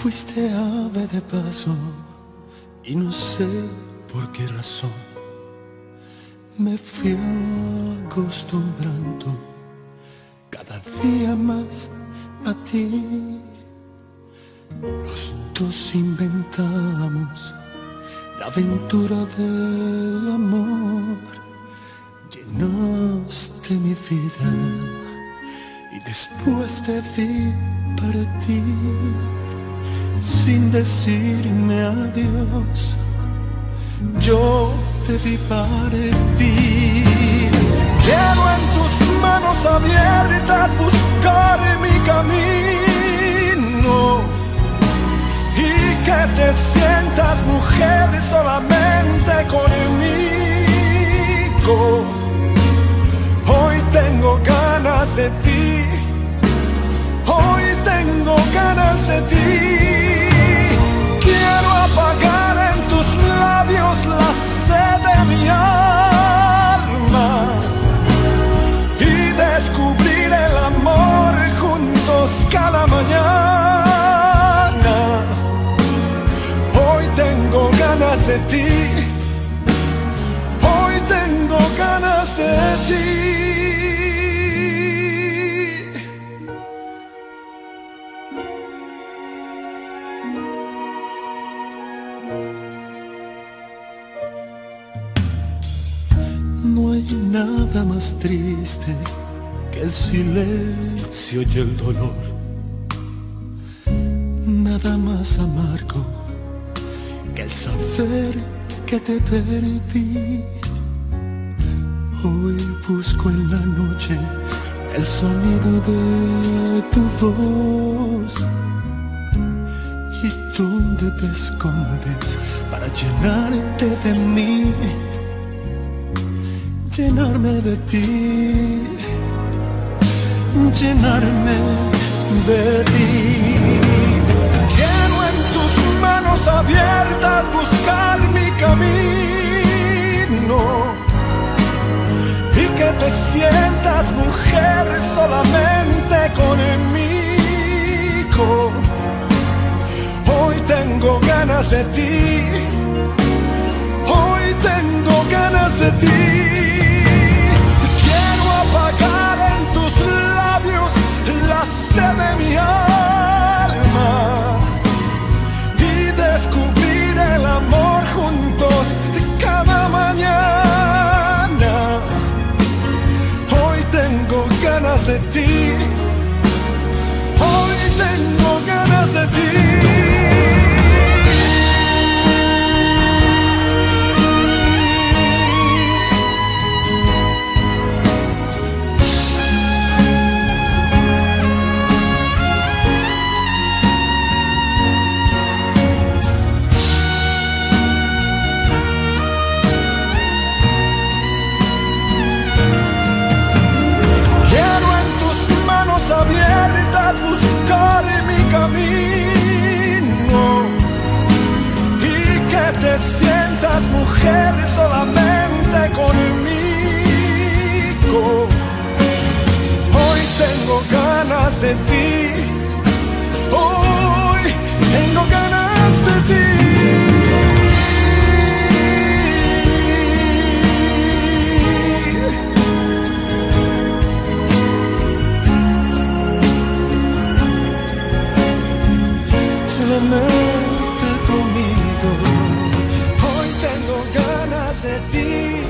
Fuiste ave de paso y no sé por qué razón me fui acostumbrando cada día más a ti. Los dos inventamos la aventura del amor. Llenaste mi vida y después te vi partir sin decirme adiós. Yo te vi partir. Quiero en tus manos abiertas buscar mi camino y que te sientas mujer solamente conmigo. Hoy tengo ganas de ti, hoy tengo ganas de ti. Quiero apagar en tus labios la sed de mi alma y descubrir el amor juntos cada mañana. Hoy tengo ganas de ti, hoy tengo ganas de ti. No hay nada más triste que el silencio y el dolor, nada más amargo que el saber que te perdí. Hoy busco en la noche el sonido de tu voz y dónde te escondes para llenarte de mí, llenarme de ti, llenarme de ti. Quiero en tus manos abiertas buscar mi camino y que te sientas mujer solamente conmigo. Hoy tengo ganas de ti, hoy tengo ganas de ti. Apagar en tus labios la sed de mi alma y descubrir el amor juntos cada mañana. Hoy tengo ganas de ti, hoy tengo ganas de ti. Abiertas buscar mi camino y que te sientas mujer solamente conmigo. Hoy tengo ganas de ti, hoy tengo ganas de ti. Solamente conmigo, hoy tengo ganas de ti.